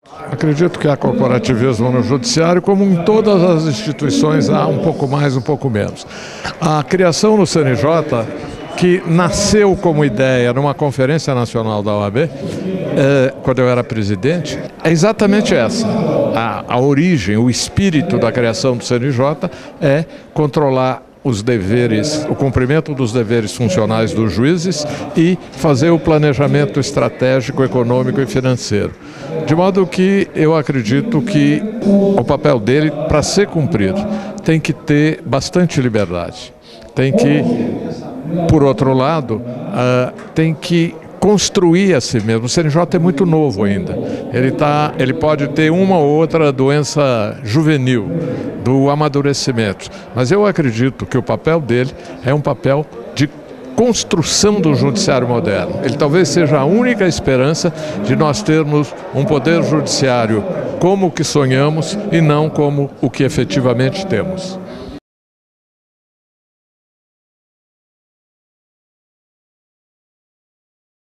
Acredito que há corporativismo no judiciário, como em todas as instituições, há um pouco mais, um pouco menos. A criação no CNJ, que nasceu como ideia numa conferência nacional da OAB, quando eu era presidente, é exatamente essa. A origem, o espírito da criação do CNJ é controlar os deveres, o cumprimento dos deveres funcionais dos juízes e fazer o planejamento estratégico, econômico e financeiro. De modo que eu acredito que o papel dele, para ser cumprido, tem que ter bastante liberdade. Tem que, por outro lado, tem que construir a si mesmo. O CNJ é muito novo ainda. Ele pode ter uma ou outra doença juvenil do amadurecimento. Mas eu acredito que o papel dele é um papel de construção do judiciário moderno. Ele talvez seja a única esperança de nós termos um poder judiciário como o que sonhamos e não como o que efetivamente temos.